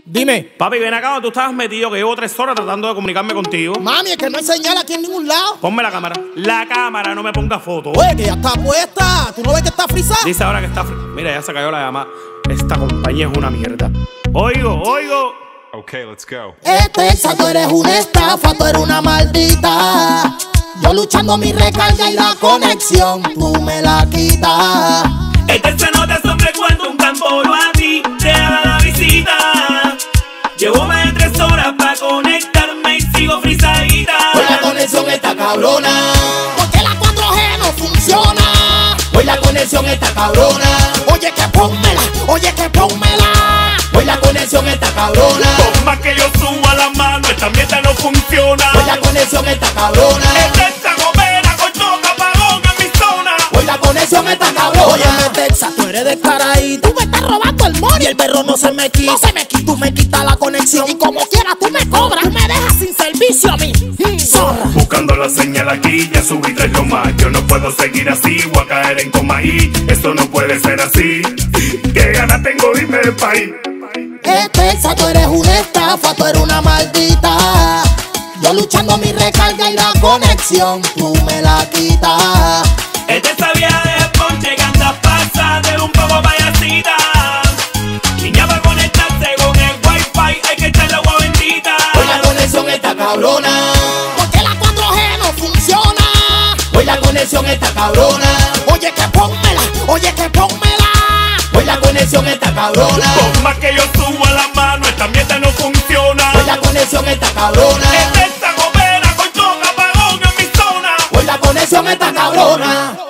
Dime. Papi, ven acá donde tú estabas metido, que llevo 3 horas tratando de comunicarme contigo. Mami, es que no hay señal aquí en ningún lado. Ponme la cámara. La cámara, no me ponga foto. Oye, que ya está puesta. ¿Tú no ves que está frisada? Dice ahora que está Mira, ya se cayó la llamada. Esta compañía es una mierda. Oigo. Okay, let's go. Tú eres una estafa, tú eres una maldita. Yo luchando mi recarga y la conexión, tú me la quitas. Se nota siempre cuando un tamboro a ti te da la visita. Llevo más de 3 horas para conectarme y sigo frisadita. Hoy la conexión está cabrona, porque la 4G no funciona. Hoy la conexión está cabrona. Oye que pónmela, Hoy la conexión está cabrona. Por más que yo suba la mano, esta mierda no funciona. Hoy la conexión está cabrona. Esta gomera con toca apagón en mi zona. Hoy la conexión está cabrona. Oye, Texas, tú eres descaradita. Tú me estás robando el money. Y el perro no se me quita. Tú me quitas la conexión. Y como quieras tú me cobras. Tú me dejas sin servicio a mí. Zorra. Buscando la señal aquí, ya subí 3 más. Yo no puedo seguir así, voy a caer en coma y esto no puede ser así. ¿Qué ganas tengo de irme del país? Texas, tú eres una estafa, tú eres una maldita. Yo luchando mi recarga y la conexión, tú me la quitas. Esta vieja de ponche que anda pasa de un poco payasita. Niña va a conectarse con el wifi, hay que echar la agua bendita. Hoy la conexión está cabrona, porque la 4G no funciona. Hoy la conexión está cabrona. Oye que pónmela, Hoy la conexión está cabrona. Por más que yo suba la mano, esta mierda no funciona. Hoy la conexión está cabrona. Esta gomera con toca apagón en mi zona. Hoy la conexión está cabrona.